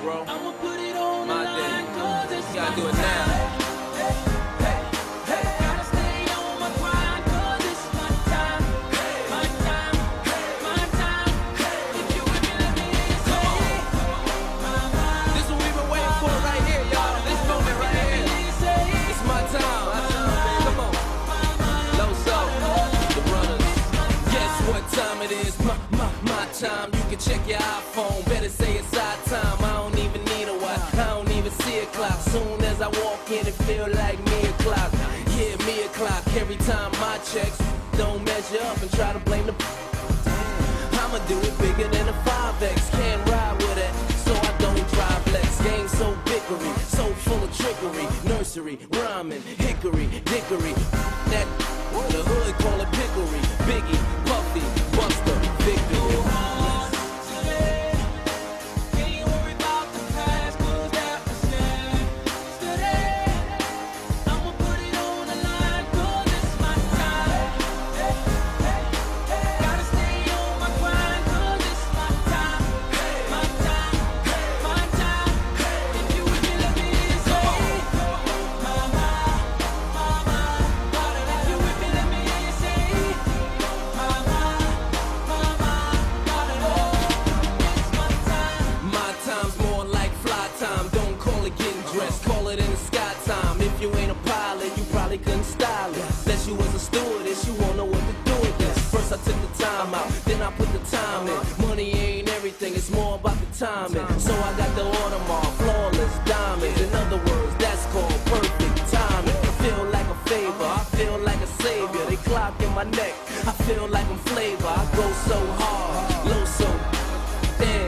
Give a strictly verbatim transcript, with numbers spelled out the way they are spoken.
bro. I'ma put it on My the line, day. 'cause it's You gotta my do it now. time. Hey, hey, hey. Gotta stay on my grind, 'cause it's my time. My time, my time. If you with me, let me hear you say it. This is what we've been waiting for right here, y'all. This moment right here. It's my time. My time, baby. Come on. Low soul, the brothers. Guess what time it is? My, my, my time. You can check your iPhone. Better say it's our time. I don't even need a watch. I don't even see a clock. Soon as I walk in, it feel like me o'clock. Yeah, me o'clock. Every time my checks don't measure up and try to blame the. I'ma do it bigger than a five X. Can't ride with it, so I don't drive Lex. Game so bickery, so full of trickery. Nursery, rhyming, hickory, dickory. That the hood call it pickery. Biggie, Puffy, Buster, victory. Ain't worried about the past, 'cause that was yesterday. I'ma put it on the line, 'cause it's my time. Hey, hey, hey. Gotta stay on my grind, 'cause it's my time. My time, my time. If you with me, let me hear you say it. Mama, mama, if you with me, let me hear you say it. Mama, mama, it's my time. My time's more like fly time. Don't call it getting dressed, call it in the sky time. If you ain't a pilot, you probably couldn't style it. Unless you was a stewardess, you won't know what to do with this. First I took the time out, then I put the time in. Money ain't everything, it's more about the timing. So I got the Audemars, flawless diamonds. In other words, that's called perfect timing. I feel like a favor, I feel like a savior. They clock in my neck, I feel like I'm flavor. I go so hard, low so damn.